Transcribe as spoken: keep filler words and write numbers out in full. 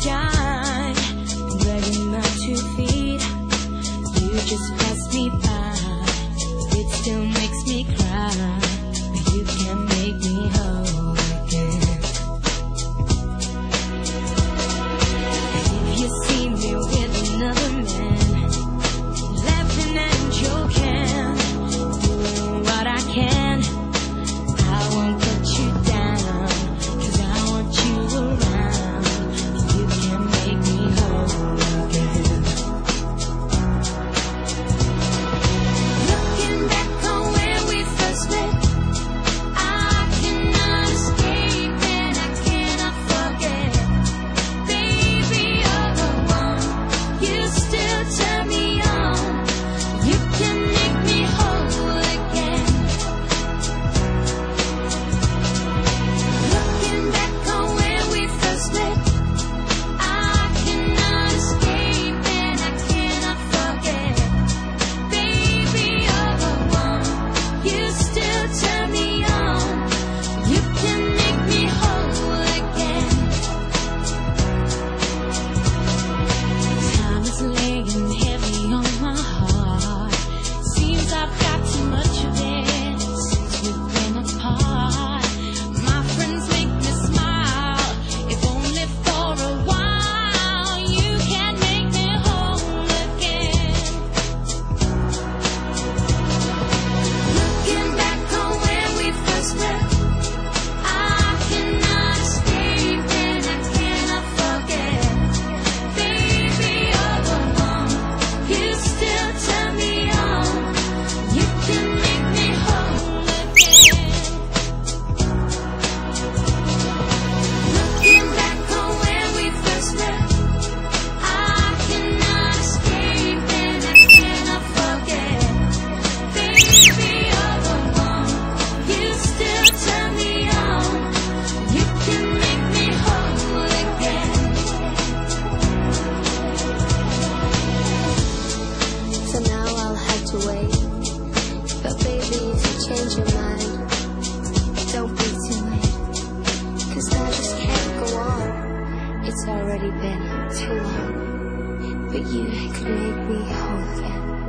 sunshine, dragging my two feet. You just pass me by. It still makes me cry, but you can make me whole again. If you see me with another man, laughing and joking, doing what I can, I won't put you down, 'cause I want you around. You can make me whole again. Looking back on when we first met, I cannot escape and I cannot forget. Baby, you're the one, you still turn me on. You can make me whole again. Looking back on when we first met, I cannot escape and I cannot forget. Baby, you're the one, you still turn me on. You can make me whole again. Time is laying heavy on my heart. Seems I've got too much of it since we've been apart. My friends make me smile, if only for a while. You can make me whole again. Looking back on when we first met, I cannot escape and I cannot forget. Baby, you're the one, you still turn me on. You can make me whole again. Looking back on when we first met, I cannot escape and I cannot forget. Baby, you're the one, you still turn me on. You can make me whole again. So now I'll have to wait. But baby, if you change your mind, don't be too late. 'Cause I just can't go on. It's already been too long. But you could make me whole again.